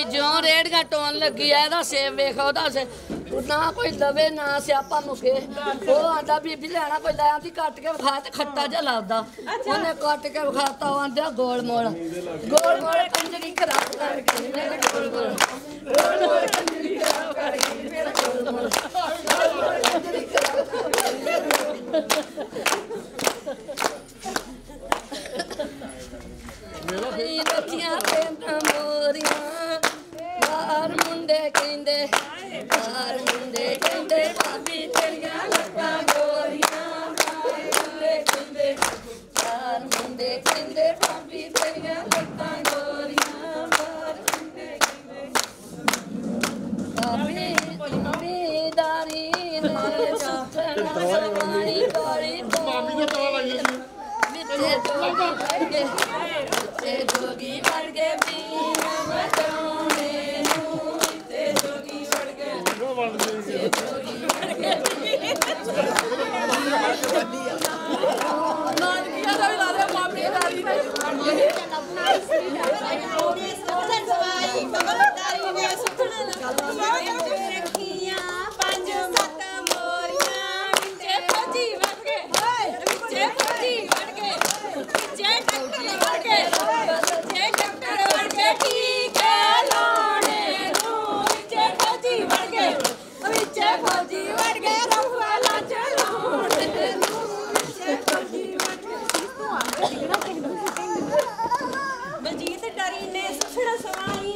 ज्यों रेड़ियां टोन लगी है दा सेब वेखो दा से ना कोई लवे ना स्यापा मुके वो आंदा बीबी लेना कोई ले आंदी कट के विखा ते खट्टा जा लगदा उन्हें कट के विखाता आंदा गोल मोड़ कंजरी खराब करके मेरे गोल मोड़ कंजरी खराब करके मेरे गोल मोड़ कंजरी खराब बच्चियां पेंदा मोरियां बाहर मुंडे कहंदे भाभी तेरियां लत्तां गोरियां बाहर मुंडे कहंदे भाभी तेरियां लत्तां गोरियां बाहर मुंडे कहंदे भाभी दारी ने सुथना सवाई काली मामी ने तो लगी मिठे जोगी बन गए बीना मचाने ते जोगी बन गए जोगी बन गए नानकिया दा भी ला दे मामी दारी ने सवाई दारी ने सुथना रखियां पंज सत मोरियां विचे फौजी बन गए विचे फौजी बन गए विचे डॉक्टर बन गए टीके लाने नू विचे फौजी बन गए रफला चलाने नू विचे फौजी बन गए बजीत डरी ने सुथड़ा सवाई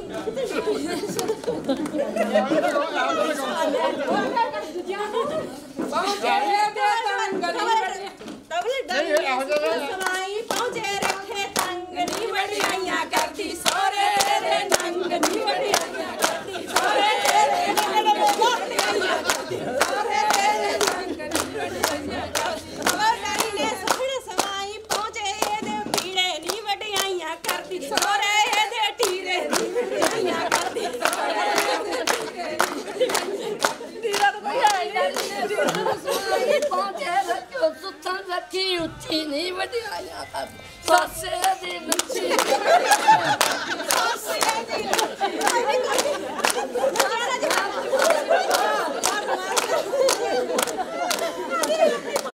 सवाई पहुंचे रखे तंग नी बढ़ियाइयां करती सोरे रे नंग नी बढ़ियाइयां करती सोरे रे नंग नी बढ़ियाइयां करती सोरे रे नंग नी बढ़ियाइयां करती खबर करी ने सुथड़े सवाई पहुंचे दे पीड़े नी बढ़ियाइयां करती सोरे दे ठीरे नी बढ़ियाइयां करती सोरे दे ठीरे दीरा तो बढ़ियाइयां पहुंचे रखो सुथन रखी उठी नी बढ़ियाइयां कर सासे